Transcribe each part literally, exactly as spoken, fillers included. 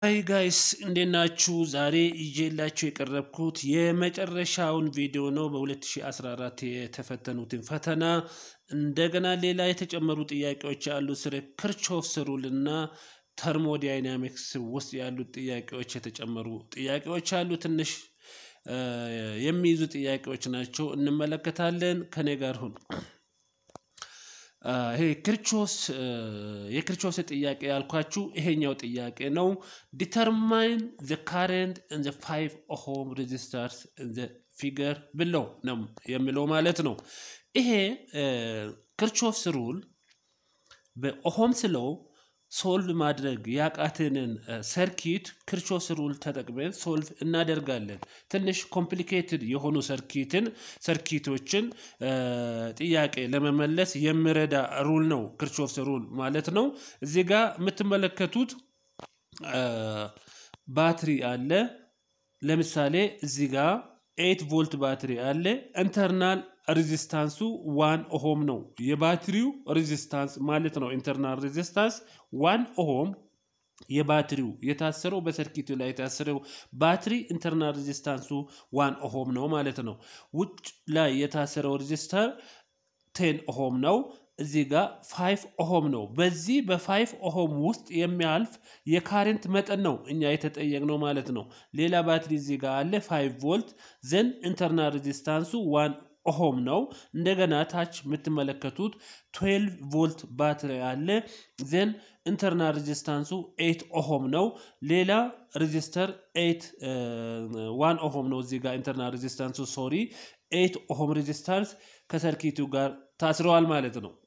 Hi guys, እንደናችሁ ዛሬ ይዤላችሁ የቀረብኩት የመጨረሻውን ቪዲዮ ነው በ2014 የተፈተኑትን ፈተና እንደገና ሌላ የተጨመሩ ጥያቄዎች አሉ ስለ Kirchhoff rule እና Thermodynamics ውስጥ ያሉ ጥያቄዎች የተጨመሩ ጥያቄዎች አሉ ትንሽ የሚይዙ ጥያቄዎች ናቸው እንመለከታለን ከኔ ጋር ሁኑ ይሄ Kirchhoff የክርቾስ ጥያቄ ያልኳችሁ ይሄኛው ጥያቄ ነው determine the current in the five ohm resistors in the figure below ነው የሚለው ማለት ነው ይሄ Kirchhoff rule በኦህምስ ሎው ሶልቭ ማድረግ ያቃተንን ሰርኪት Kirchhoff rule ተጠቅመን ሶልቭ እናደርጋለን ትንሽ ኮምፕሊኬትድ የሆኑ ሰርኪትን ሰርኪቶችን ጥያቄ ለመመለስ የሚረዳ ሩል ነው Kirchhoff rule ማለት ነው እዚህ ጋር የምትመለከቱት ባትሪ አለ ለምሳሌ እዚህ ጋር eight volt ባትሪ አለ ኢንተርናል ሬዚስታንሱ one ohm ነው የባትሪው ሬዚስታንስ ማለት ነው ኢንተርናል ሬዚስታንስ one ohm የባትሪው የታሰረው በሰርኪቱ ላይ የታሰረው ባትሪ ኢንተርናል ሬዚስታንሱ one ohm ነው ማለት ነው ውጭ ላይ የታሰረው ሬዚስተር ten ohm ነው እዚህ ጋር five ohm ነው በዚህ በ5 ohm ውስጥ የሚያልፍ የካረንት መጠን ነው እኛ የተጠየቅነው ማለት ነው ሌላ ባትሪ እዚህ ጋር አለ five volt then internal resistance one ohm ነው እንደገና ታች የምትመለከቱት twelve volt ባትሪ አለ then internal resistance eight ohm ነው ሌላ resistor eight one ohm ነው እዚህ ጋር internal resistance sorry eight ohm resistance ከሰርኪቱ ጋር ታስረዋል ማለት ነው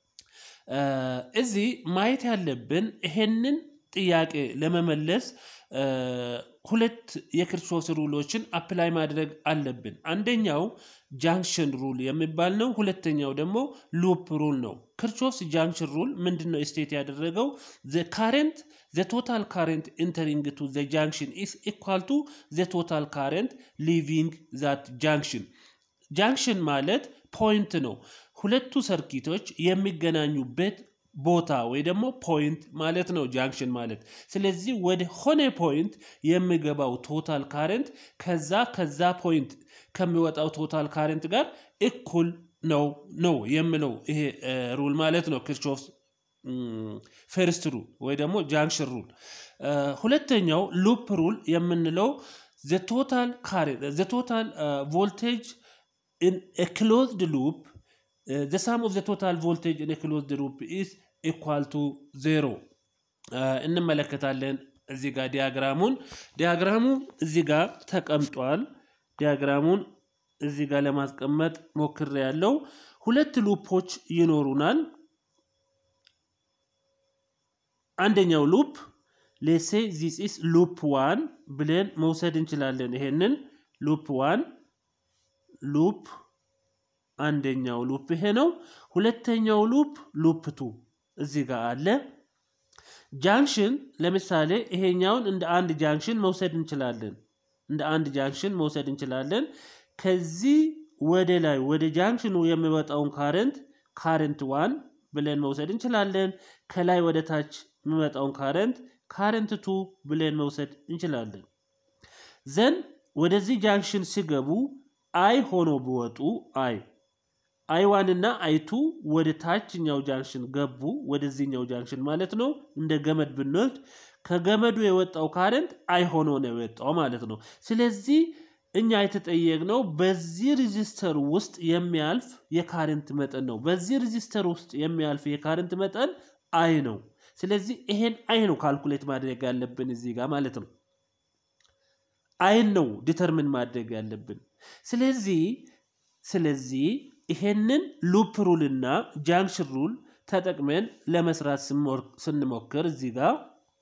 እዚህ ማየት ያለብን ይሄንን ጥያቄ ለመመለስ ሁለት የክርቾስ ሩሎችን አፕላይ ማድረግ አለብን አንደኛው ጃንክሽን ሩል የሚባል ነው ሁለተኛው ደግሞ ሉፕ ሩል ነው Kirchhoff's junction rule ምንድነው ስቴት ያደረገው the current the total current entering to the junction is equal to the total current leaving that junction junction ማለት ፖይንት ነው ሁለቱ ሰርኪቶች የሚገናኙበት ቦታ ወይ ደግሞ ፖይንት ማለት ነው ጃንክሽን ማለት ስለዚህ ወደ ሆነ ፖይንት የሚገባው ቶታል ካረንት ከዛ ከዛ ፖይንት ከሚወጣው ቶታል ካረንት ጋር እኩል ነው ነው የሚለው ይሄ ሩል ማለት ነው Kirchhoff's ፈርስት ሩል ወይ ደግሞ ጃንክሽን ሩል ሁለተኛው ሉፕ ሩል የምንለው the total current the total uh, voltage in a closed loop uh, the sum of the total voltage in a closed loop is equal to zero እንመለከታለን እዚህ ጋር ዲያግራሙን ዲያግራሙ እዚህ ጋር ተቀምጧል ዲያግራሙን እዚህ ጋር ለማስቀመጥ ሞክሬያለሁ ሁለት ሉፖች ይኖሩናል አንደኛው ሉፕ let's say this is loop one ብለን መውሰድ እንችላለን ይሄንን loop one loop አንደኛው ሉፕ ይሄ ነው ሁለተኛው ሉፕ ሉፕ two እዚህ ጋር አለ ጃንክሽን ለምሳሌ ይሄኛውን እንደ አንድ ጃንክሽን መውሰድ እንችላለን እንደ አንድ ጃንክሽን መውሰድ እንችላለን ከዚህ ወደ ላይ ወደ ጃንክሽኑ የሚወጣውን ካረንት ካረንት one ብለን መውሰድ እንችላለን ከላይ ወደ ታች የሚወጣውን ካረንት ካረንት two ብለን መውሰድ እንችላለን ዘን ወደዚህ ጃንክሽን ሲገቡ አይ ሆኖ በወጡ አይ አይ one እና አይ two ወደ ታችኛው ጃንክሽን ገቡ ወደዚህኛው ጃንክሽን ማለት ነው እንደ ገመድ ብንወስድ ከገመዱ የወጣው ካረንት አይ ሆኖ ነው የወጣው ማለት ነው ስለዚህ እኛ የተጠየቅነው በዚህ ሬዚስተር ውስጥ የሚያልፍ የካረንት መጠን ነው በዚህ ሬዚስተር ውስጥ የሚያልፍ የካረንት መጠን አይ ነው ስለዚህ ይሄን አይ ነው ካልኩሌት ማድረግ ያለብን እዚህ ጋር ማለት ነው አይ ነው ዲተርሚን ማድረግ ያለብን ስለዚህ ስለዚህ ይሄንን ሉፕ ሩል እና ጃንክሽን ሩል ተጠቅመን ለመስራት ስንሞክር እዚህ ጋር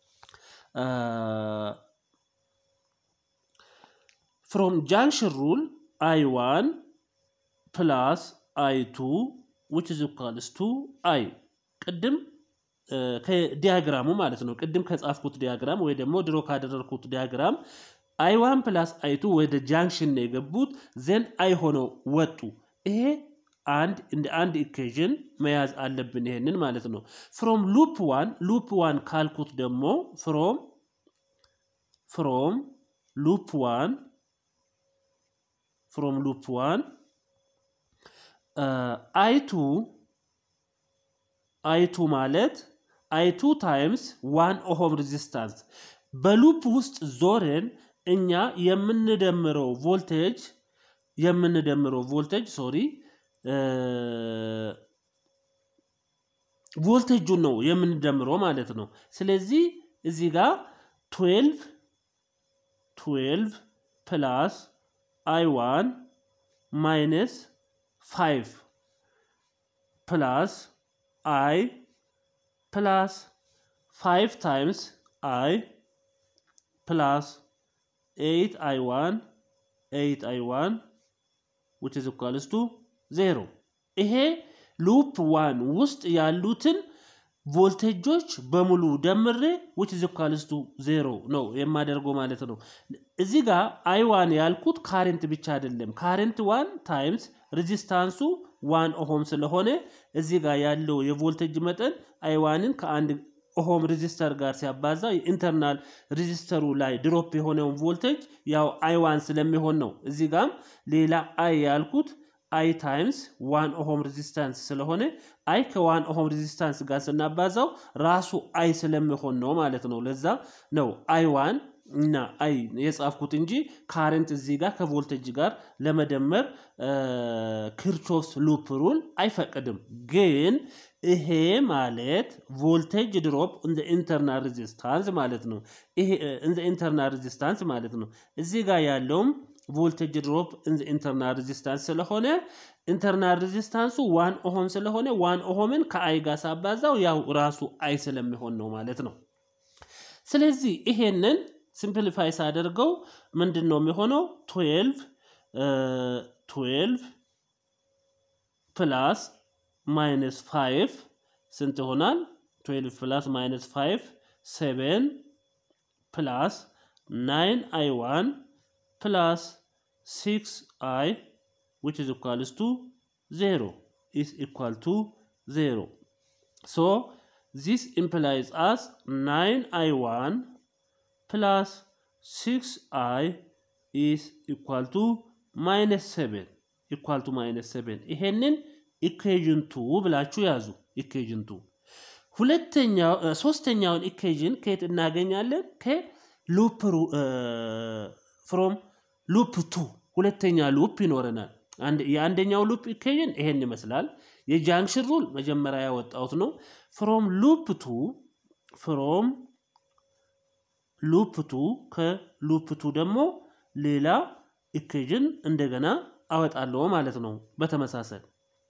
from junction rule I one plus I two which is equals to I ቅድም ከዲያግራሙ ማለት ነው ቅድም ከጻፍኩት ዲያግራም ወይ ደግሞ ድሮ ካደረኩት ዲያግራም I one plus I two ወደ ጃንክሽን ነው የገቡት then I ሆኖ ወጡ ይሄ and in the and equation መያዝ አለብን ይሄንን ማለት ነው from loop one loop one ካልኩት ደግሞ from from loop one from loop one uh, I two I two ማለት I two times one ohm resistance በሉፕ ውስጥ ዞረን እኛ የምንደምረው ቮልቴጅ የምንደምረው ቮልቴጅ ሶሪ ቮልቴጁ ነው የምንደምረው ማለት ነው ስለዚህ እዚህ ጋር twelve twelve plus I one minus five plus I plus five times I plus eight I one eight I one which is equals to zero ይሄ loop one ውስጥ ያሉትን ቮልቴጆች በሙሉ ደምሬ which is equals to zero ነው የማደርገው ማለት ነው እዚህ ጋር I one ያልኩት current ብቻ አይደለም current one times resistance one ohm ስለሆነ እዚህ ጋር ያለው የቮልቴጅ መጠን I one ን ከአንድ ohm resistor ጋር ሲያባዛ ኢንተርናል ሬዚስተሩ ላይ ድሮፕ የሆነው ቮልቴጅ ያው I one ስለሚሆን ነው እዚህ ጋር ሌላ I ያልኩት I times one ohm resistance ስለሆነ I ከ1 ohm resistance ጋር ስናባዛው ራሱ I ስለሚሆን ነው ማለት ነው ለዛ ነው I one እና I የጻፍኩት እንጂ current እዚህ ጋር ከቮልቴጅ ጋር ለመደመር Kirchhoff's loop rule አይፈቅድም ግን ይሄ ማለት voltage drop in the internal resistance ማለት ነው ይሄ in the internal resistance ማለት ነው እዚህ ጋር ያለው voltage drop in the internal resistance ስለሆነ internal resistance one ohm ስለሆነ one ohmን ከI ጋር ሳባዛው ያው ራሱ I ስለሚሆን ነው ማለት ነው ስለዚህ ይሄንን simplify ሳደርገው ምንድነው የሚሆነው twelve uh, twelve plus minus five ስንት ይሆናል twelve plus minus five seven plus nine I one plus six I which is equals to zero is equal to zero so this implies as nine I one plus six I is equal to minus seven equal to minus seven ይሄንን equation two ብላችሁ ያዙ equation two ሁለተኛው ሶስተኛውን equation ከየት እናገኛለን ከloop from loop two ሁለተኛ loop ይኖረናል አንድ የአንደኛው loop equation ይሄን ይመስላል የጃንክሽን ሩል መጀመሪያ ያወጣውት ነው from loop two from loop two ከloop two ደግሞ ሌላ equation እንደገና አወጣለሁ ማለት ነው በተመሳሳይ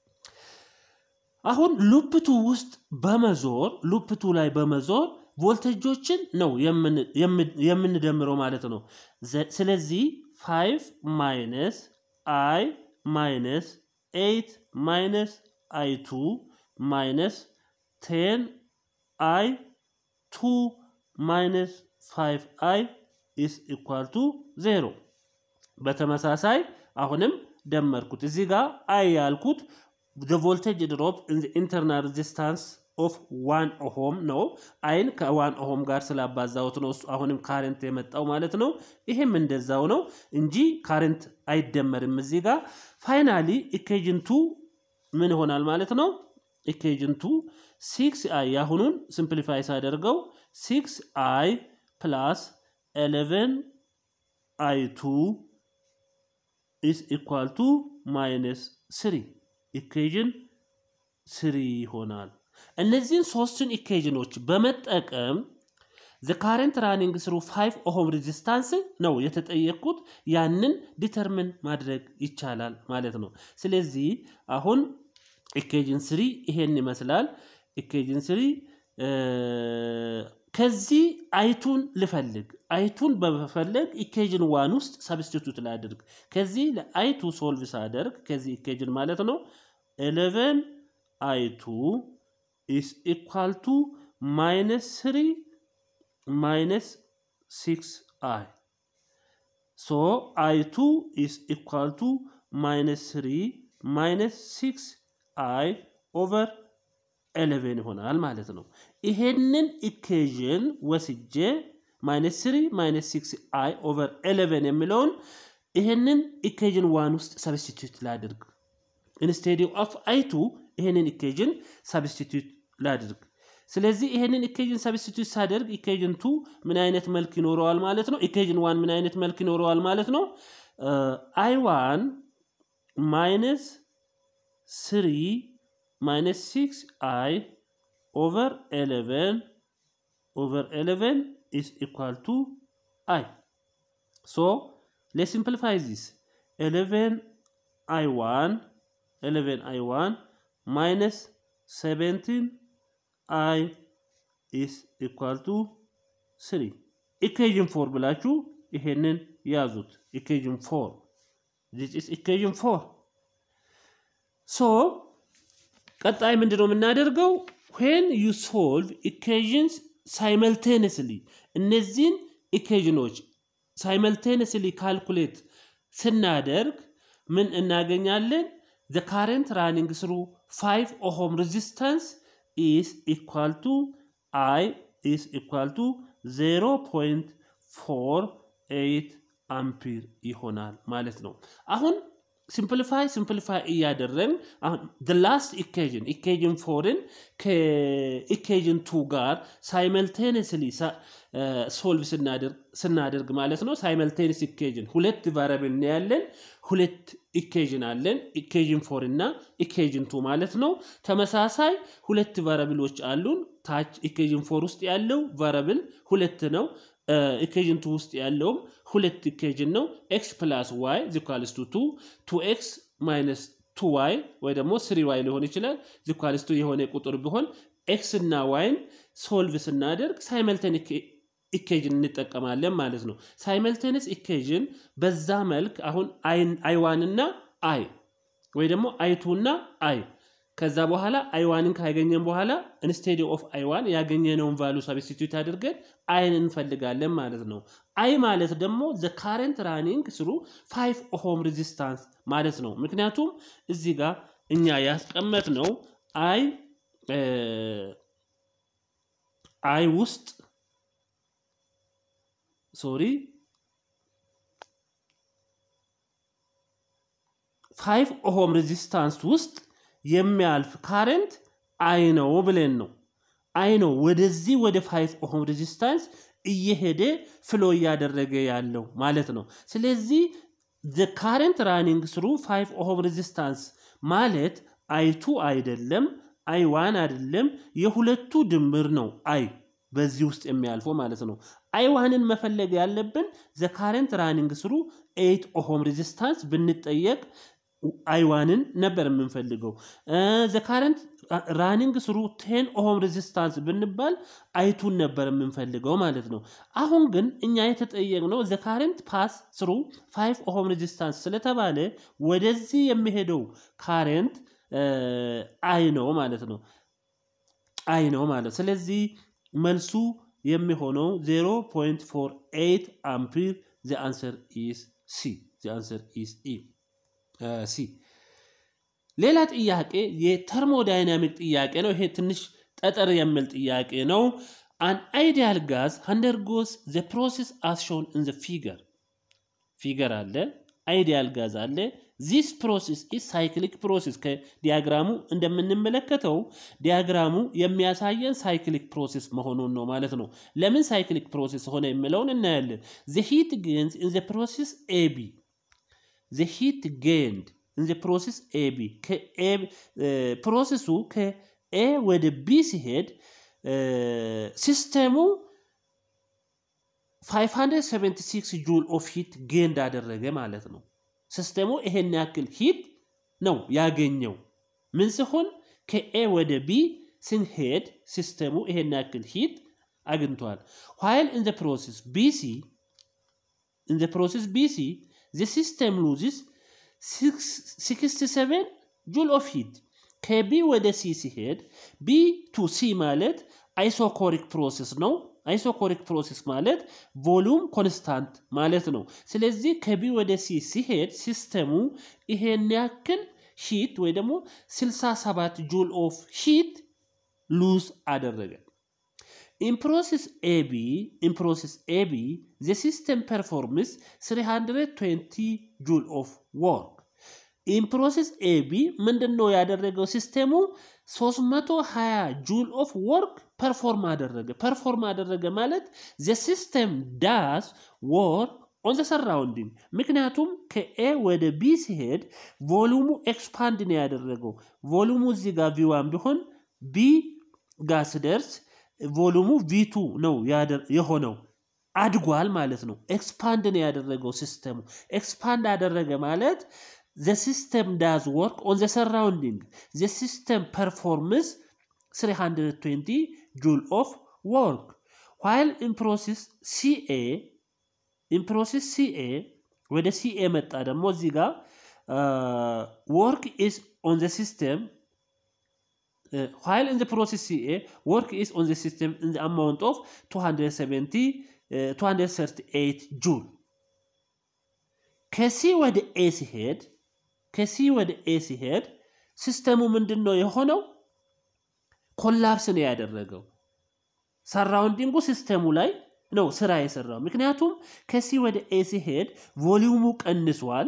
አሁን loop two ውስጥ በመዞር loop two ላይ በመዞር ቮልቴጆችን ነው የምንደምረው ማለት ነው ስለዚህ five minus I minus eight minus I two minus ten I two minus five I is equal to zero በተመሳሳይ አሁንም ደመርኩት እዚህ ጋር I ያልኩት the voltage drop in the internal resistance of one ohm ነው አይን ከ1 ohm ጋር ስላባዛውት ነው አሁንም current የመጣው ማለት ነው ይሄም እንደዛው ነው እንጂ current አይደመርም እዚህ ጋር finally equation two ምን ይሆናል ማለት ነው equation two six I ያሁኑን simplify ሳደርገው six I plus eleven I two is equal to minus three equation three ይሆናል እነዚህን ሶስቱን ኢኩዌሽኖች በመጠቀም the current running through five ohm resistance ነው የተጠየቁት ያንን ዲተርሚን ማድረግ ይቻላል ማለት ነው ስለዚህ አሁን equation three ይሄን ይመስላል equation three ከዚህ አይቱን ልፈልግ አይቱን በመፈለግ equation one ውስጥ substitute ላድርግ ከዚህ ለአይቱ ሶልቭ ሳደርግ ከዚህ equation ማለት ነው eleven I two is equal to minus three minus six I so I two is equal to minus three minus six I over eleven ይሆናል ማለት ነው ይሄንን equation ወስጄ minus three minus six I over eleven የሚለውን ይሄንን equation one ውስጥ substitute ላድርግ instead of I two ይሄንን equation substitute ላድርግ ስለዚህ ይሄንን equation substitute ሳደርግ equation two ምን አይነት መልክ ይኖረዋል ማለት ነው equation one ምን አይነት መልክ ይኖረዋል ማለት ነው I one minus three minus six I over eleven over eleven is equal to I. So let's simplify this. eleven I one eleven I one minus seventeen I is equal to three. Equation four ብላችሁ ይሄንን ያዙት equation four. This is equation four. So ቀጣይ ምንድነው የምናደርገው when you solve equations simultaneously እነዚህን equations simultaneously calculate ስናደርግ ምን እናገኛለን the current running through five ohm resistance is equal to I is equal to zero point four eight ampere ይሆናል ማለት ነው አሁን simplify simplify እያደረግን አሁን the last equation equation four ን ከequation two ጋር simultaneously solve ስናደርግ ስናደርግ ማለት ነው simultaneous equation ሁለት variable ነው ያለን ሁለት equation አለን equation four እና equation two ማለት ነው ተመሳሳይ ሁለት variableዎች አሉን ታች equation four ውስጥ ያለው variable ሁለት ነው equation two ውስጥ ያለው ሁለት equation ነው x plus y is equals to two two x minus two y ወይ ደግሞ three y ሊሆን ይችላል is equals to የሆነ ቁጥር ቢሆን x እና y solve ስናደርግ simultaneous equation እንጠቀማለን ማለት ነው simultaneous equation በዛ መልክ አሁን I one እና I ወይ ደግሞ I two እና I ከዛ በኋላ I one ን ካገኘን በኋላ instead of I one ያገኘነውን value substitute አድርገን I ን እንፈልጋለን ማለት ነው I ማለት ደግሞ the current running through five ohm resistance ማለት ነው ምክንያቱም እዚህ ጋር እኛ ያስቀመጥነው I I ውስጥ sorry five ohm resistance ውስጥ የሚያልፍ current I ነው ብለን ነው I ነው ወደዚህ ወደ five ohm resistance እየሄደ flow ያደረገ ያለው ማለት ነው ስለዚህ the current running through five ohm resistance ማለት I two አይደለም I one አይደለም የሁለቱ ድምር ነው I በዚህ ውስጥ የሚያልፈው ማለት ነው I one ን መፈለግ ያለብን the current running through eight ohm resistance ብንጠየቅ I one ን ነበር የምንፈልገው the current running through ten ohm resistance ብንባል I two ነበር የምንፈልገው ማለት ነው አሁን ግን እኛ የተጠየቅነው the current pass through five ohm resistance ስለተባለ ወደዚህ የሚሄደው current I ነው ማለት ነው I ነው ማለት ስለዚህ መልሱ የሚሆነው zero point four eight ampere the answer is C the answer is E uh, C ሌላ ጥያቄ የተርሞዳይናሚክ ጥያቄ ነው ይሄ ትንሽ ጠጠር የሚል ጥያቄ ነው an ideal gas undergoes the process as shown in the figure figure አለ ideal gas አለ this process is cyclic process ከዲያግራሙ እንደምንመለከተው ዲያግራሙ የሚያሳየን cyclic process መሆኑን ነው ማለት ነው ለምን cyclic process ሆነ የሚለውን እናያለን the heat gains in the process A B the heat gained in the process A B ከ A ፕሮሰሱ ከ A ወደ B ሲሄድ ሲስተሙ five hundred seventy-six joule of heat gained አደረገ ማለት ነው ሲስተሙ ይሄን ያክል heat ነው ያገኘው ምን ሲሆን ከ A ወደ B ሲሄድ ሲስተሙ ይሄን ያክል heat አግኝቷል while in the process B C in the process B C the system loses sixty-seven joule of heat ከ B ወደ C ሲሄድ B to C ማለት isochronic process ነው isochronic process ማለት volume constant ማለት ነው ስለዚህ ከቢ ወደ ሲ ሲሄድ ሲስተሙ ይሄን ያክል heat ወይ ደግሞ sixty-seven joule of heat lose አደረገ In process A B, in process A B, the system performs three hundred twenty joule of work. In process A B, ምንድነው ያደረገው ሲስተሙ three hundred twenty joule of work perform አደረገ። perform አደረገ ማለት the system does work on the surrounding. ምክንያቱም ከA ወደ B ሲሄድ ቮሉሙ ኤክስፓንድ ነው ያደረገው። ቮሉሙ እዚህ ጋር V one ቢሆን B ጋር ሲደርስ ቮሉሙ V two ነው የሆነው አድጓል ማለት ነው። ኤክስፓንድ ነው ያደረገው ሲስተሙ። ኤክስፓንድ አደረገ ማለት the system does work on the surrounding. The system performs three hundred twenty joule of work. While in process C A, in process C A, where the C A መጣ ደግሞ እዚህ ጋር work is on the system. Uh, while in the process C A, work is on the system in the amount of two hundred seventy, uh, two hundred thirty-eight joule. ከሲ ወደ A ሲሄድ ከሲ ወደ A ሲሄድ ሲስተሙ ምንድነው የሆነው? ኮላፕስ ነው ያደረገው። ሰራውንዲንጉ ሲስተሙ ላይ ነው ስራ የሰራው። ምክንያቱም ከሲ ወደ A ሲሄድ ቮሊዩሙ ቀንሷል።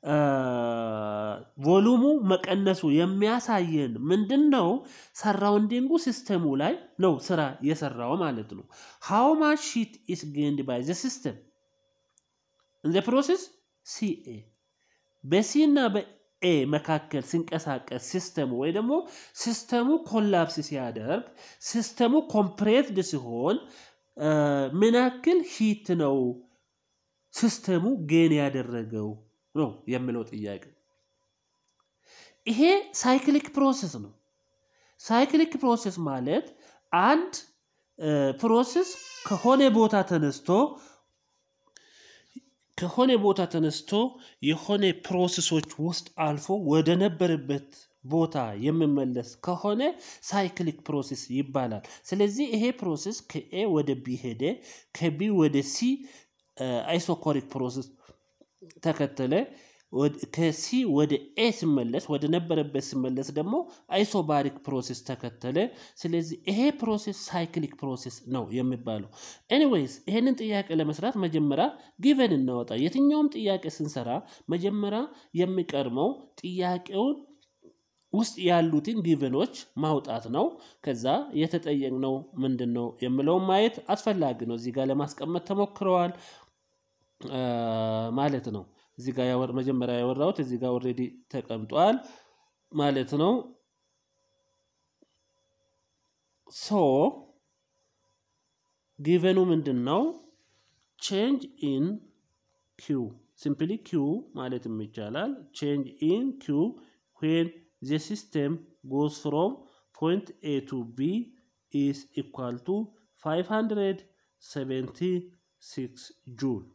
ቮሉሙ መቀነሱ የሚያሳየን ምንድነው? ሰራውንዲንጉ ሲስተሙ ላይ ነው ስራ የሰራው ማለት ነው። How much heat is gained by the system in the process C A? በሲ እና በኤ መካከል ሲንቀሳቀስ ሲስተሙ ወይ ደግሞ ሲስተሙ ኮላፕስ ሲያደርግ ሲስተሙ ኮምፕሬስድ ሲሆን ምን ያክል ሂት ነው ሲስተሙ ጌን ያደረገው ነው የሚለው ጥያቄ። ይሄ ሳይክሊክ ፕሮሰስ ነው። ሳይክሊክ ፕሮሰስ ማለት አንድ ፕሮሰስ ከሆነ ቦታ ተነስቶ ከሆነ ቦታ ተነስቶ የሆነ ፕሮሰሶች ውስጥ አልፎ ወደ ነበረበት ቦታ የሚመለስ ከሆነ ሳይክሊክ ፕሮሰስ ይባላል። ስለዚህ ይሄ ፕሮሰስ ከኤ ወደ ቢ ሄደ ከቢ ወደ ሲ አይሶኮሪክ ፕሮሰስ ተከተለ ከሲ ወደ ኤ ሲመለስ ወደ ነበረበት ሲመለስ ደግሞ አይሶባሪክ ፕሮሰስ ተከተለ። ስለዚህ ይሄ ፕሮሰስ ሳይክሊክ ፕሮሰስ ነው የሚባለው። ኤኒዌይስ ይሄንን ጥያቄ ለመስራት መጀመሪያ ጊቨን እናወጣ። የትኛውም ጥያቄ ስንሰራ መጀመሪያ የሚቀርመው ጥያቄውን ውስጥ ያሉትን ጊቨኖች ማውጣት ነው። ከዛ የተጠየቅነው ምንድነው የሚለው ማየት አስፈላጊ ነው። እዚህ ጋር ለማስቀመጥ ተሞክረዋል ማለት ነው። እዚህ ጋር ያወር መጀመሪያ ያወራሁት እዚህ ጋር ኦሬዲ ተቀምጧል ማለት ነው። ሶ ጊቨኑ ምንድነው? change in q simply q ማለት ይቻላል። change in q when the system goes from point A to B is equal to five hundred seventy-six joule.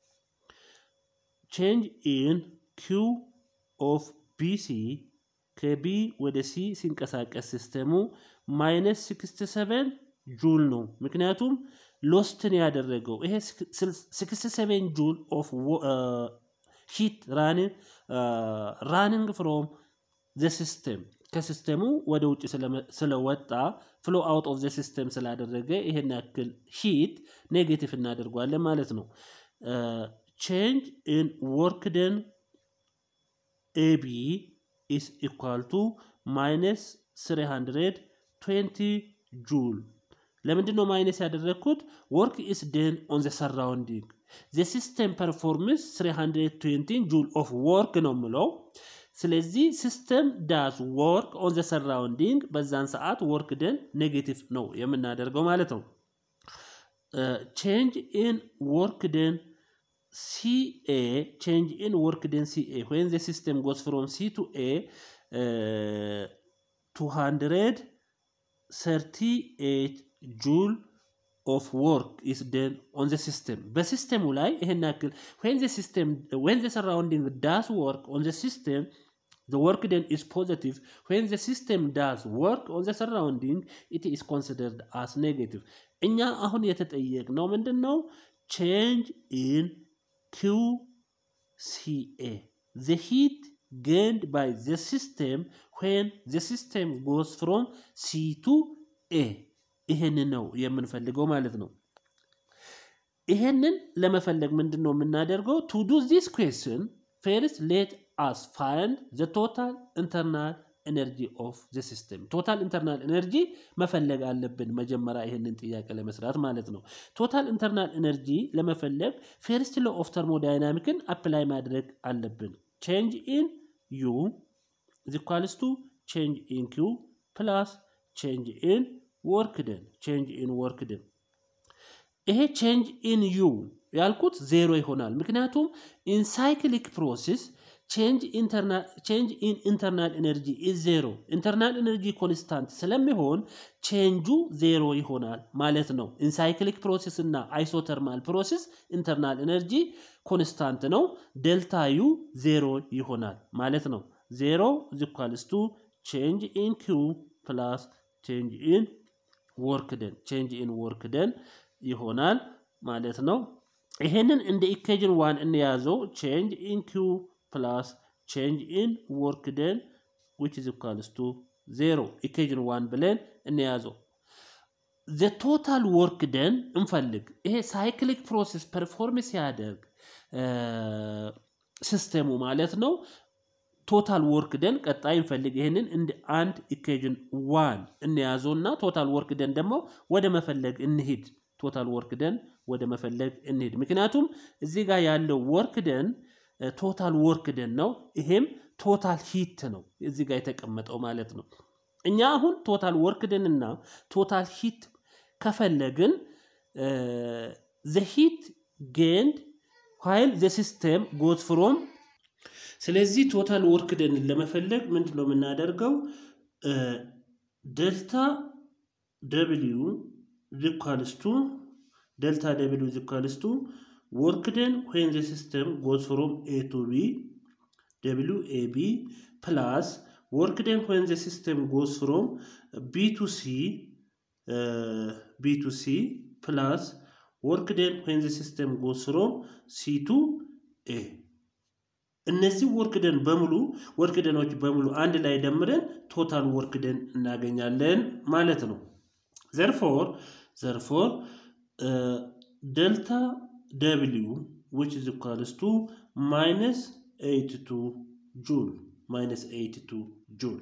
Change in Q of B C ከB ወደ C ሲንቀሳቀስ ሲስተሙ minus sixty-seven joule ነው። ምክንያቱም ሎስትን ያደረገው ይሄ sixty-seven joule of uh, heat running uh, running from the system ከሲስተሙ ወደ ውጭ ስለወጣ flow out of the system ስላደረገ ይሄን ያክል heat ኔጌቲቭ እናደርጋለን ማለት ነው። uh, change in work done A B is equal to minus three hundred twenty joule. ለምንድነው ማይነስ ያደረኩት? work is done on the surrounding. The system performs three hundred twenty joule of work ነው ምለው። ስለዚህ system does work on the surrounding በዛን ሰዓት work done ኔጌቲቭ ነው የምናደርገው ማለት ነው። uh, change in work done C A, change in work done C A when the system goes from C to A, uh, two hundred thirty-eight joule of work is done on the system. The system ላይ ይሄን ያክል when the system when the surrounding does work on the system, the work done is positive. When the system does work on the surrounding, it is considered as negative. እኛ አሁን የተጠየቅነው ምንድነው? change in Q C A, the heat gained by the system when the system goes from C to A. ይሄንን ነው የምንፈልገው ማለት ነው። ይሄንን ለመፈለግ ምንድነው የምናደርገው? to do this question first let us find the total internal energy of the system. total internal energy መፈለግ አለብን መጀመሪያ ይሄንን ጥያቄ ለመስራት ማለት ነው። total internal energy ለመፈለግ first law of thermodynamics apply ማድረግ አለብን። change in U is equals to change in Q plus change in work done. change in work done. ይሄ change in U ያልኩት ዜሮ ይሆናል። ምክንያቱም in cyclic process change internal change in internal energy is zero. internal energy constant ስለሚሆን change ዜሮ ይሆናል ማለት ነው። in cyclic process እና isothermal process internal energy constant ነው። delta U ዜሮ ይሆናል ማለት ነው። zero is equals to change in Q plus change in work done. change in work done ይሆናል ማለት ነው። ይሄንን እንደ equation one እንያዘው change in Q plus change in work done which is equals to zero. equation one ብለን እንያዘው። the total work done እንፈልግ። ይሄ cyclic process perform ሲያደርግ ሲስተሙ ማለት ነው። total work done ቀጣይ እንፈልግ። ይሄንን እንደ አንድ equation one እንያዘውና total work done ደግሞ ወደ መፈለግ እንሂድ። total work done ወደ መፈለግ እንሂድ። ምክንያቱም እዚህ ጋር ያለው work done total work done ነው። ይሄም total heat ነው እዚህ ጋር የተቀመጠው ማለት ነው። እኛ አሁን total work done እና total heat ከፈለግን the heat gained while the system goes from ስለዚህ total work done ለመፈለግ ምንድነው የምናደርገው? delta W is equals to delta W is equals to work done when the system goes from A to B W A B plus work done when the system goes from B to C uh, B to C plus work done when the system goes from C to A. እነዚህ work done በሙሉ work done በሙሉ አንድ ላይ ደምረን total work done እናገኛለን ማለት ነው። therefore therefore uh, delta W which is equals to minus eighty-two joule minus eighty-two joule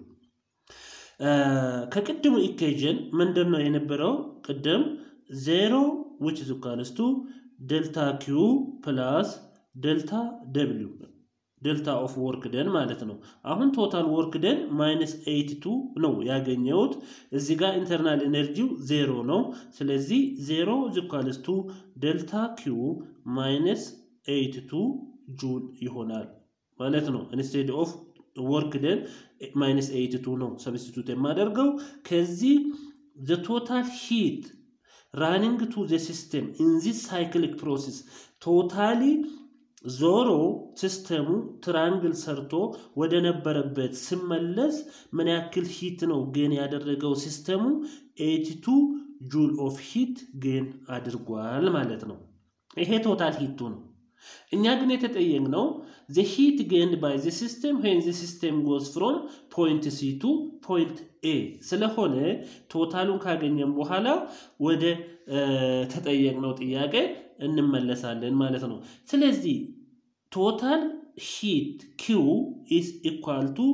uh, ከቅድሙ equation ምንድነው የነበረው? ቅድም zero which is equals to delta Q plus delta W delta of work done ማለት ነው። አሁን total work done minus eighty-two ነው ያገኘሁት። እዚህ ጋር internal energy zero ነው። ስለዚህ zero is equals to delta Q minus eighty-two joule ይሆናል ማለት ነው። instead of work done minus eighty-two ነው substitute የማደርገው። ከዚህ the total heat running to the system in this cyclic process totally ዞሮ ሲስተሙ ትራያንግል ሰርቶ ወደ ነበረበት ሲመለስ ምን ያክል ሂት ነው ጌን ያደረገው? ሲስተሙ eighty-two ጁል ኦፍ ሂት ጌን አድርጓል ማለት ነው። ይሄ ቶታል ሂቱ ነው። እኛ ግን የተጠየቅነው the heat gained by the system when the system goes from point C to point A ስለሆነ ቶታሉን ካገኘን በኋላ ወደ ተጠየቅነው ጥያቄ እንመለሳለን ማለት ነው። ስለዚህ total heat Q is equal to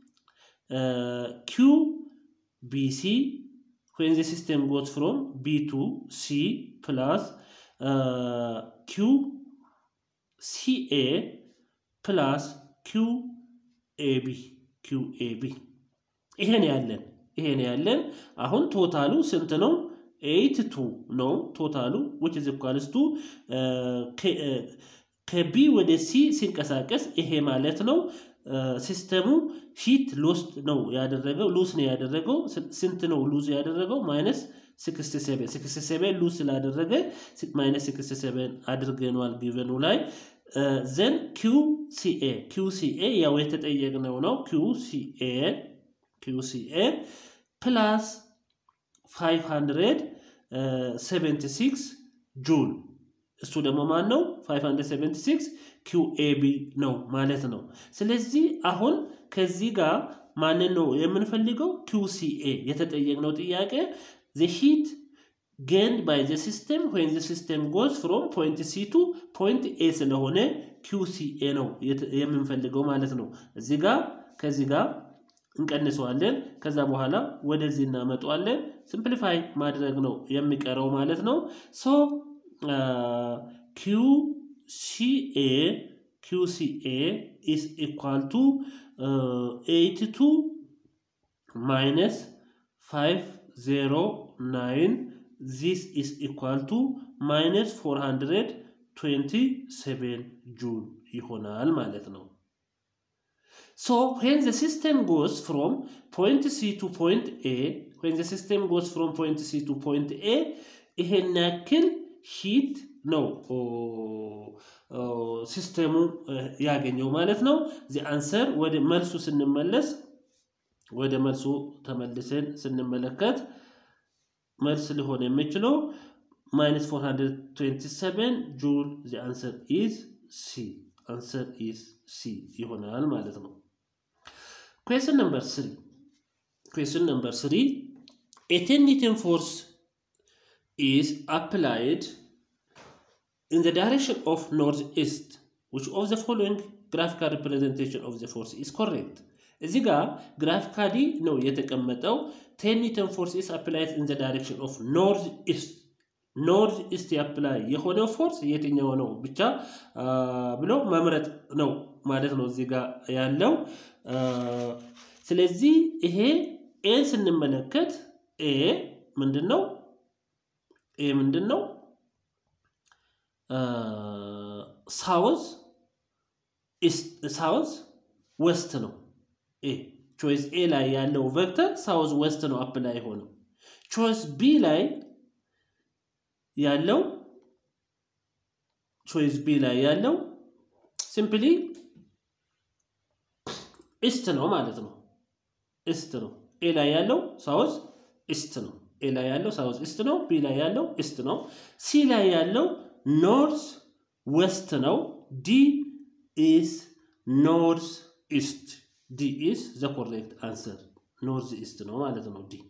uh, Q B C when the system goes from B to C plus uh, Q C A plus Q A B Q A B ይሄን ያለን ይሄን ያለን አሁን ቶታሉ ስንት ነው? eighty-two ነው ቶታሉ which is equals to ከB ወደ C ሲንቀሳቀስ ይሄ ማለት ነው ሲስተሙ ሂት ሎስት ነው ያደረገው ሉስ ነው ያደረገው ስንት ነው ሉዝ ያደረገው minus sixty-seven sixty-seven ሉስ ስላደረገ minus sixty-seven አድርገናል ጊቨኑ ላይ then Q C A Q C A ያው የተጠየቅነው ነው Q C A Q C A plus five hundred seventy-six joule እሱ ደግሞ ማን ነው? five hundred seventy-six Q A B ነው ማለት ነው። ስለዚህ አሁን ከዚህ ጋር ማንን ነው የምንፈልገው? Q C A የተጠየቅነው ጥያቄ the heat gained by the system when the system goes from point C to point A ስለሆነ Q C A ነው የምንፈልገው ማለት ነው እዚህ ጋር ከዚህ ጋር እንቀንሰዋለን ከዛ በኋላ ወደዚህ እናመጣዋለን ሲምፕሊፋይ ማድረግ ነው የሚቀረው ማለት ነው so uh, Q C A Q C A is equal to uh, eighty-two minus five hundred nine this is equal to minus four hundred twenty-seven joule ይሆናል ማለት ነው So when the system goes from point C to point A, when the system goes from point C to point A, ይሄን ያክል heat ነው ሲስተሙ ያገኘው ማለት ነው the answer ወደ መልሱ ስንመለስ ወደ መልሱ ተመልሰን ስንመለከት መልስ ሊሆን የሚችለው minus four hundred twenty-seven joule the answer is C answer is C ይሆናል ማለት ነው Question number three. Question number three. A ten newton force is applied in the direction of northeast. Which of the following graphical representation of the force is correct? እዚህ ጋር graphically ነው የተቀመጠው ten newton force is applied in the direction of northeast. northeast apply የሆነው force የትኛው ነው ብቻ ብሎ መምረጥ ነው ማለት ነው እዚህ ጋር ያለው ስለዚህ ይሄ A ስንመለከት A ምንድነው A ምንድነው south east south west ነው A choice A ላይ ያለው vector south west ነው apply ሆነው choice B ላይ ያለው choice B ላይ ያለው simply east ነው ማለት ነው east ነው A ላይ ያለው south east ነው A ላይ ያለው south east ነው B ላይ ያለው east ነው C ላይ ያለው north west ነው D is north east D is the correct answer north east ነው ማለት ነው D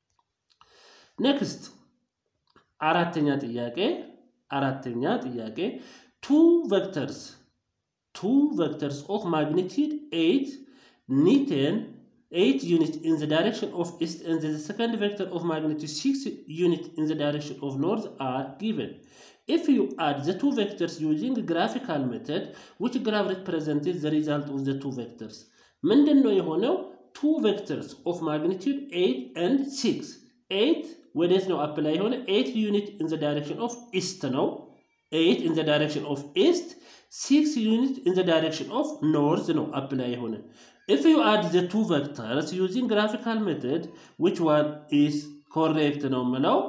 next አራተኛ ጥያቄ አራተኛ ጥያቄ two vectors two vectors of magnitude eight newton eight units in the direction of east and the second vector of magnitude six units in the direction of north are given. If you add the two vectors using graphical method, which graph represents the result of the two vectors? ምንድነው የሆነው two vectors of magnitude eight and six. eight ወዴት ነው apply የሆነ eight unit in the direction of east ነው eight in the direction of east six unit in the direction of north ነው apply የሆነ If you add the two vectors using graphical method, which one is correct now?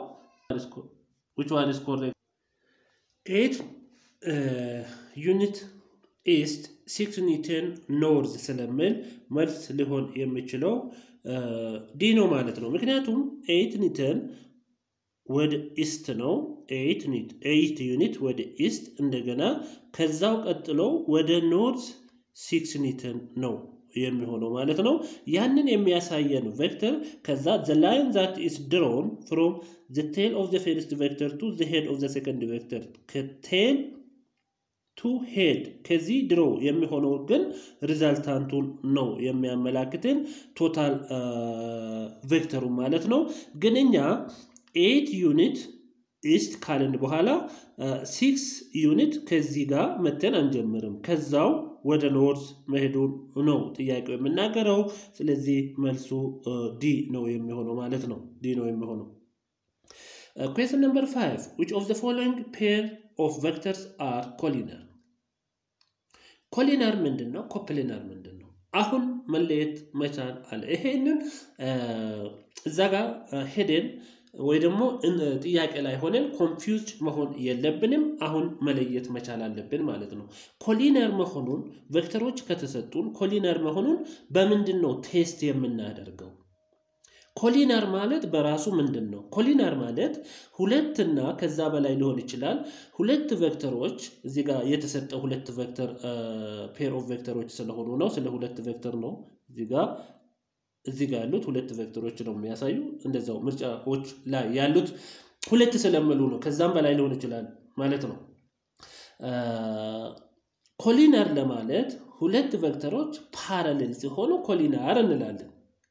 Which one is correct? eight uh, unit east, six newton north ስለምን መልስ ሊሆን የሚችለው ዲ ነው ማለት ነው ምክንያቱም eight newton ወደ east ነው eight ኒት eight unit ወደ east እንደገና ከዛው ቀጥሎ ወደ north six newton ነው የሚሆነው ማለት ነው ያንን የሚያሳየን ቬክተር ከዛ the line that is drawn from the tail of the first vector to the head of the second vector ከtail to head ከዚህ ድሮ የሚሆነው ግን ሪዛልታንቱን ነው የሚያመላክተን ቶታል ቬክተሩ ማለት ነው ግን እኛ eight ዩኒት ኢስት ካልን በኋላ six ዩኒት ከዚህ ጋር መተን አንጀምርም ከዛው ወደ ኖርዝ መሄዱን ነው ጥያቄው የምናገረው ስለዚህ መልሱ ዲ ነው የሚሆነው ማለት ነው ዲ ነው የሚሆነው question number five which of the following pair of vectors are collinear collinear ምንድነው coplanar ምንድነው አሁን መለየት መቻል አለ ይሄንን እዛ ጋር ሄደን ወይ ደግሞ ጥያቄ ላይ ሆነን ኮንፊውዝድ መሆን የለብንም አሁን መለየት መቻል አለብን ማለት ነው ኮሊነር መሆኑን ቬክተሮች ከተሰጡን ኮሊነር መሆኑን በምንድነው ቴስት የምናደርገው ኮሊነር ማለት በራሱ ምንድነው ኮሊነር ማለት ሁለትና ከዛ በላይ ሊሆን ይችላል ሁለት ቬክተሮች እዚህ ጋር የተሰጠው ሁለት ቬክተር ፔር ኦፍ ቬክተሮች ስለሆኑ ነው ስለ ሁለት ቬክተር ነው እዚህ ጋር እዚህ ጋር ያሉት ሁለት ቬክተሮች ነው የሚያሳዩ እንደዛው ምርጫዎች ላይ ያሉት ሁለት ስለምሉ ነው ከዛም በላይ ሊሆን ይችላል ማለት ነው ኮሊነር ለማለት ሁለት ቬክተሮች ፓራሌል ሲሆኑ ኮሊነር እንላለን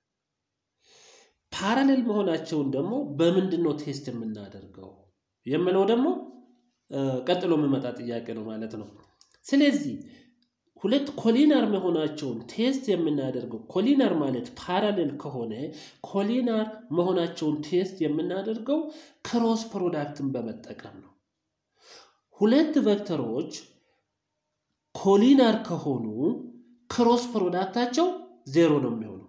ፓራሌል መሆናቸውን ደግሞ በምንድነው ቴስት የምናደርገው የምለው ደግሞ ቀጥሎ የሚመጣ ጥያቄ ነው ማለት ነው ስለዚህ ሁለት ኮሊነር መሆናቸውን ቴስት የምናደርገው ኮሊነር ማለት ፓራሌል ከሆነ ኮሊነር መሆናቸውን ቴስት የምናደርገው ክሮስ ፕሮዳክትን በመጠቀም ነው ሁለት ቬክተሮች ኮሊነር ከሆኑ ክሮስ ፕሮዳክታቸው ዜሮ ነው የሚሆነው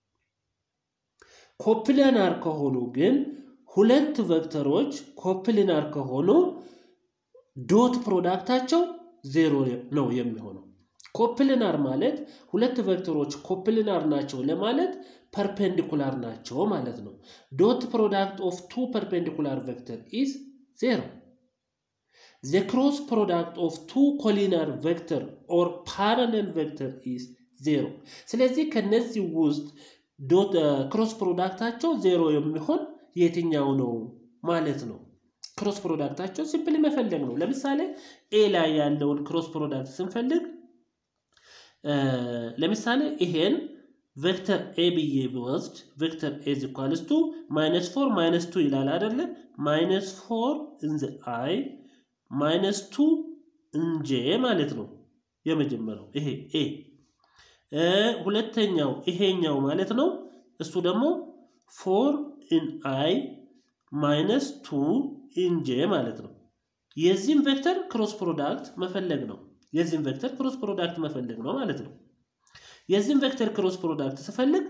ኮፕሊነር ከሆኑ ግን ሁለት ቬክተሮች ኮፕሊነር ከሆኑ ዶት ፕሮዳክታቸው ዜሮ ነው የሚሆነው ኮፕሊነር ማለት ሁለት ቬክተሮች ኮፕሊነር ናቸው ለማለት ፐርፔንዲኩላር ናቸው ማለት ነው ዶት ፕሮዳክት ኦፍ two perpendicular vector is zero the cross product of two collinear vector or parallel vector is zero ስለዚህ ከነዚህ ውስጥ ዶት ክሮስ ፕሮዳክታቸው ዜሮ የሚሆን የትኛው ነው ማለት ነው ክሮስ ፕሮዳክታቸው ሲምፕሊ መፈለግ ነው ለምሳሌ a ላይ ያለውን ክሮስ ፕሮዳክት ስንፈልግ ለምሳሌ ይሄን ቬክተር a ብዬ ብወስድ ቬክተር a is equals to minus four minus two ይላል አይደለ minus four in the I minus two in j ማለት ነው የመጀመሪያው ይሄ a ሁለተኛው ይሄኛው ማለት ነው እሱ ደግሞ four in I minus two in j ማለት ነው የዚህን ቬክተር ክሮስ ፕሮዳክት መፈለግ ነው የዚህን ቬክተር ክሮስ ፕሮዳክት መፈለግ ነው ማለት ነው የዚህን ቬክተር ክሮስ ፕሮዳክት ስፈልግ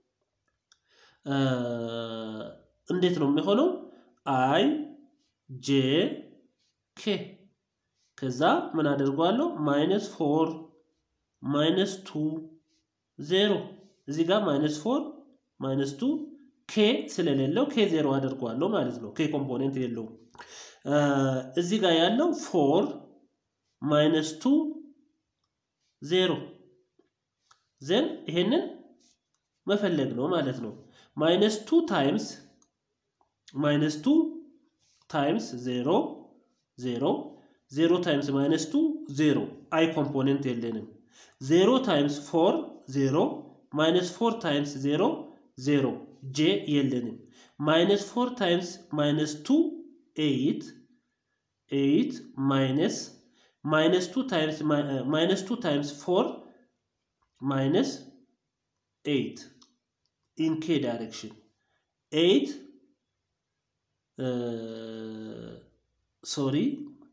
እንዴት ነው የሚሆነው I j k ከዛ ምን አደርጋለሁ minus four minus two zero እዚህ ጋር minus four minus two k ስለሌለው k zero አደርጋለሁ ማለት ነው k ኮምፖኔንት የለውም እዚህ ጋር ያለው four minus two zero then ይሄንን መፈለግ ነው ማለት ነው minus two times minus two times zero zero zero times minus two zero I component የለንም zero times four zero minus four times zero zero j የለንም minus four times minus two eight eight minus minus two times uh, minus two times four minus eight in k direction eight uh, sorry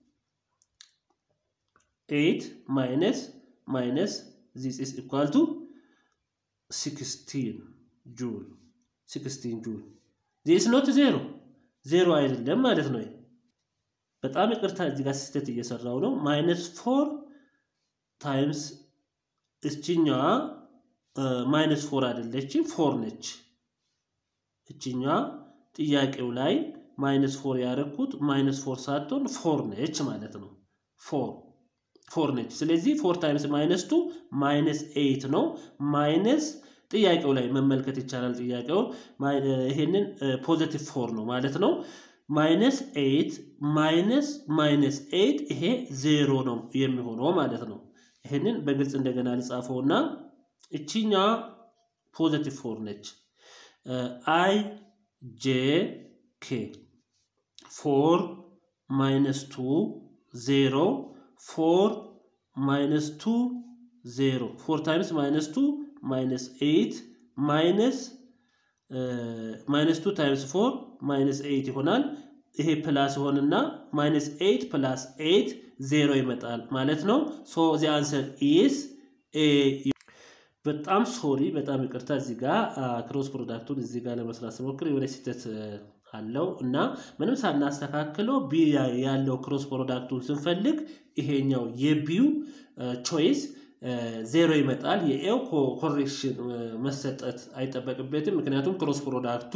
eight minus minus this is equal to sixteen joule sixteen joule this is not zero zero አይደለም ማለት ነው በጣም ይቅርታ እዚህ ጋር ስህተት እየሰራው ነው minus four times እቺኛዋ minus four አይደለች four ነች እቺኛዋ ጥያቄው ላይ minus four ያረኩት minus four ሳትሆን four ነች ማለት ነው four four ነች ስለዚህ four times minus two minus eight ነው minus ጥያቄው ላይ መመልከት ይቻላል ጥያቄው ይሄንን ፖዚቲቭ four ነው ማለት ነው minus eight minus minus eight ይሄ zero ነው የሚሆነው ማለት ነው ይሄንን በግልጽ እንደገና ልጻፈውና እቺኛ ፖዚቲቭ four ነች I j k four minus two zero four minus two zero four times minus two minus eight minus uh, minus two times four minus eight ይሆናል ይሄ ፕላስ ሆነና minus eight plus eight zero ይመጣል ማለት ነው so the answer is a በጣም ሶሪ በጣም ይቅርታ እዚህ ጋር ክሮስ ፕሮዳክቱን እዚህ ጋር ለመስራት ስሞክር የሆነ ስህተት አለው እና ምንም ሳናስተካክለው ቢ ያለው ክሮስ ፕሮዳክቱን ስንፈልግ ይሄኛው የቢው ቾይስ ዜሮ ይመጣል የኤው ኮሬክሽን መሰጠት አይጠበቅበትም ምክንያቱም ክሮስ ፕሮዳክቱ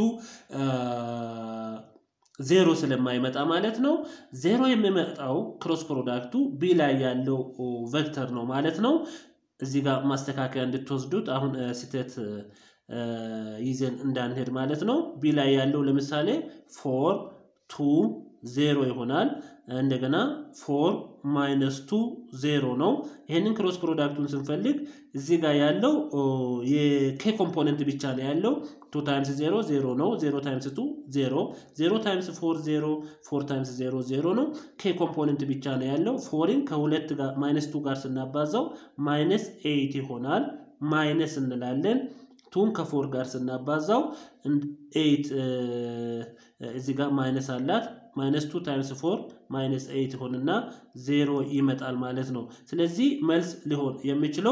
ዜሮ ስለማይመጣ ማለት ነው ዜሮ የሚመጣው ክሮስ ፕሮዳክቱ ቢ ላይ ያለው ቬክተር ነው ማለት ነው እዚህ ጋር ማስተካከያ እንድትወስዱት አሁን ስህተት ይዘን እንዳንሄድ ማለት ነው ቢ ላይ ያለው ለምሳሌ four two zero ይሆናል እንደገና four minus two zero ነው ይሄንን ክሮስ ፕሮዳክቱን ስንፈልግ እዚህ ጋር ያለው የk ኮምፖነንት ብቻ ነው ያለው two times zero zero ነው zero times two zero zero times four zero four times zero zero ነው k ኮምፖነንት ብቻ ነው ያለው four ን ከሁለት ጋር minus two ጋር ስናባዛው minus eight ይሆናል minus እንላለን two ከ4 ጋር ስናባዛው eight እዚህ ጋር minus አላት minus two times four minus eight ሆነና zero ይመጣል ማለት ነው ስለዚህ መልስ ሊሆን የሚችለው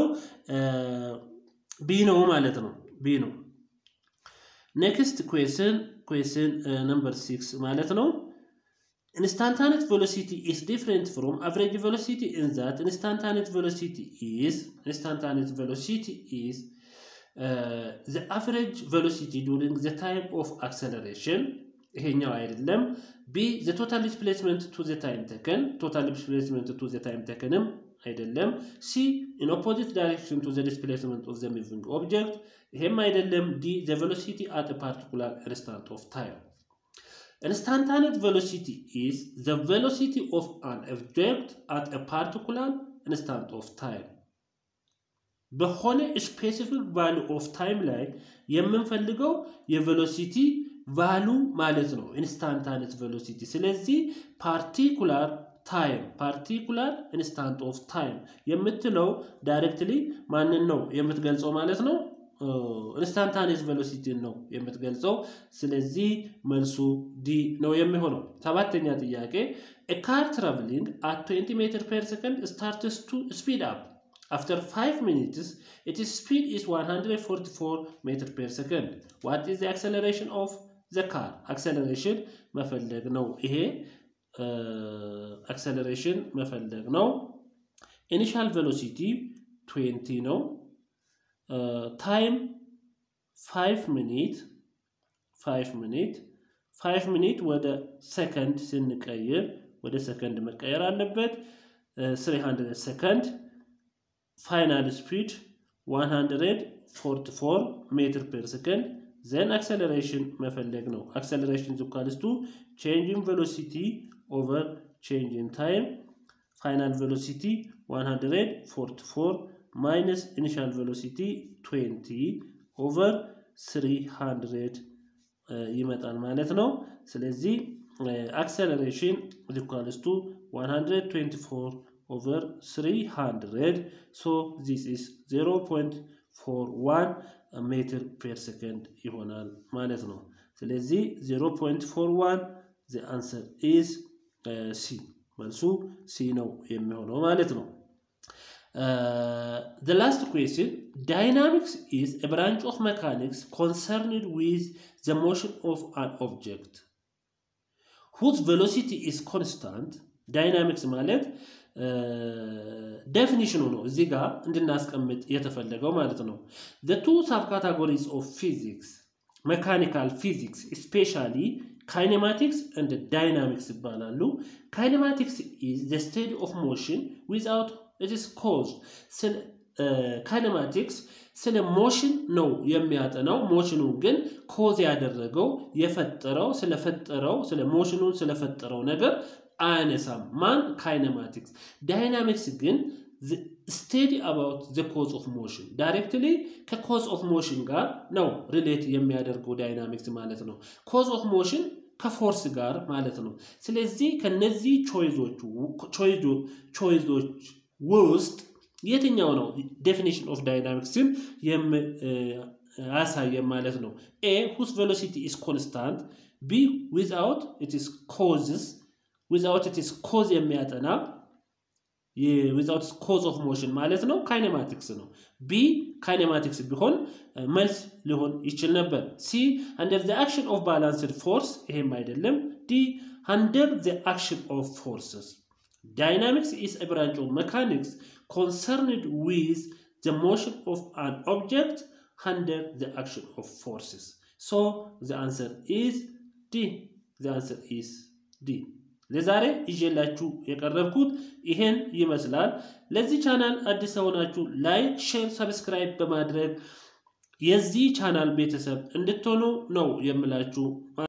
b ነው ማለት ነው b ነው next question question uh, number six ማለት ነው instantaneous velocity is different from average velocity in that instantaneous velocity is instantaneous velocity is uh, the average velocity during the time of acceleration ይሄኛው አይደለም b the total displacement to the time taken total displacement to the time taken አይደለም c in opposite direction to the displacement of the moving object ይሄም አይደለም d the velocity at a particular instant of time instantaneous velocity is the velocity of an object at a particular instant of time በሆነ specific value of time ላይ የምንፈልገው የvelocity value ማለት ነው instantaneous velocity ስለዚህ particular time particular instant of time የምትለው directly ማንን ነው የምትገልጸው ማለት ነው instantaneous velocity ነው የምትገልጸው ስለዚህ መልሱ d ነው የሚሆነው ሰባተኛ ጥያቄ a car traveling at twenty meters per second starts to speed up after five minutes its speed is one hundred forty-four meters per second what is the acceleration of the car acceleration መፈለግ ነው ይሄ acceleration መፈለግ ነው initial velocity twenty ነው time five minutes five minutes five minutes ወደ second ስንቀይር ወደ second መቀየር አለበት three hundred second final speed one hundred forty-four meters per second then acceleration መፈለግ ነው acceleration is equal to change in velocity over change in time final velocity one hundred forty-four minus initial velocity twenty over three hundred ይመጣል ማለት ነው ስለዚህ acceleration is equal to one hundred twenty-four over three hundred so this is zero point four one meter per second ይሆናል ማለት ነው ስለዚህ zero point four one the answer is uh, c መልሱ c ነው የሚሆነው ማለት ነው uh, the last question dynamics is a branch of mechanics concerned with the motion of an object whose velocity is constant dynamics ማለት definition ነው እዚህ ጋር እንድናስቀምጥ የተፈለገው ማለት ነው the two subcategories of physics mechanical physics especially kinematics and dynamics ይባላሉ kinematics is the state of motion without it is caused ስለ kinematics ስለ motion ነው የሚያጠናው motion ግን cause ያደረገው የፈጠረው ስለፈጠረው ስለ motion ስለፈጠረው ነገር አያነሳም ማን kinematics dynamics ግን study about the cause of motion directly ከcause of motion ጋር ነው relate የሚያደርገው dynamics ማለት ነው cause of motion ከፎርስ ጋር ማለት ነው ስለዚህ ከነዚህ choiceዎች choiceዎች ውስጥ የትኛው ነው definition of dynamics የም ያሳየ ማለት ነው a whose velocity is constant b without it is causes without it is cause የሚያጠና without cause of motion ማለት ነው kinematics ነው b kinematics ቢሆን መልስ ሊሆን ይችላል ነበር c under the action of balanced force ይሄም አይደለም d under the action of forces dynamics is a branch of mechanics concerned with the motion of an object under the action of forces so the answer is d the answer is d ለዛሬ ይዤላችሁ የቀረብኩት ይሄን ይመስላል ለዚህ ቻናል አዲስ ሆናችሁ ላይክ ሼር ሰብስክራይብ በማድረግ የዚህ ቻናል ቤተሰብ እንድትሆኑ ነው የምላችሁ